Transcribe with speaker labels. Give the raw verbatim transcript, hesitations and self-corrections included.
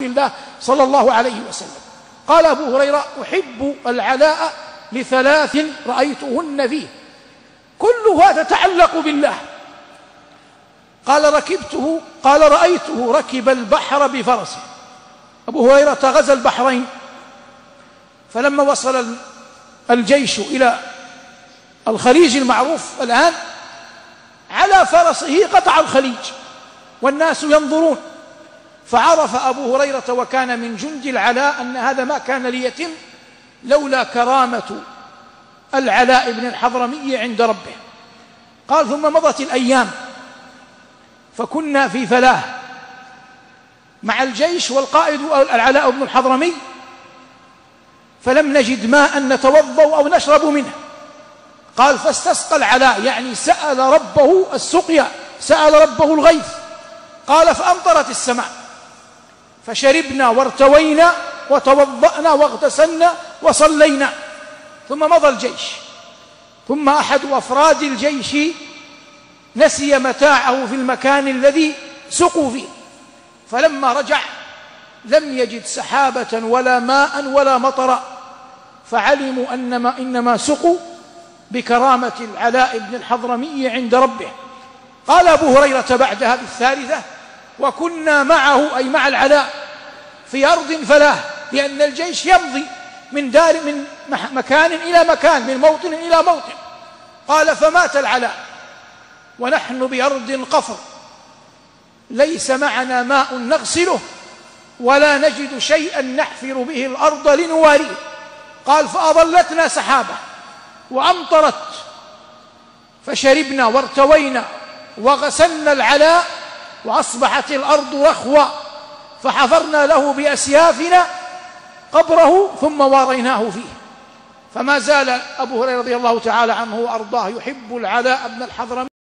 Speaker 1: الله صلى الله عليه وسلم. قال أبو هريرة: أحب العلاء لثلاث رأيتهن فيه كلها تتعلق بالله. قال: ركبته قال رأيته ركب البحر بفرسه. أبو هريرة غزا البحرين، فلما وصل الجيش إلى الخليج المعروف الآن، على فرسه قطع الخليج والناس ينظرون، فعرف أبو هريرة وكان من جند العلاء أن هذا ما كان ليتم لولا كرامة العلاء بن الحضرمي عند ربه. قال: ثم مضت الأيام فكنا في فلاة مع الجيش والقائد العلاء بن الحضرمي، فلم نجد ماء نتوضأ أو نشرب منه. قال: فاستسقى العلاء، يعني سأل ربه السقيا، سأل ربه الغيث. قال: فأمطرت السماء، فشربنا وارتوينا وتوضأنا واغتسلنا وصلينا. ثم مضى الجيش، ثم أحد أفراد الجيش نسي متاعه في المكان الذي سقوا فيه، فلما رجع لم يجد سحابة ولا ماء ولا مطر، فعلموا أنما إنما سقوا بكرامة العلاء بن الحضرمي عند ربه. قال أبو هريرة بعدها بالثالثة: وكنا معه، أي مع العلاء، في أرض فلاة، لأن الجيش يمضي من دار من مكان إلى مكان، من موطن إلى موطن. قال: فمات العلاء ونحن بأرض قفر، ليس معنا ماء نغسله ولا نجد شيئا نحفر به الأرض لنواريه. قال: فأظلتنا سحابة وأمطرت، فشربنا وارتوينا وغسلنا العلاء، وأصبحت الأرض رخوة، فحفرنا له بأسيافنا قبره ثم واريناه فيه. فما زال أبو هريرة رضي الله تعالى عنه وأرضاه يحب العلاء بن الحضرمي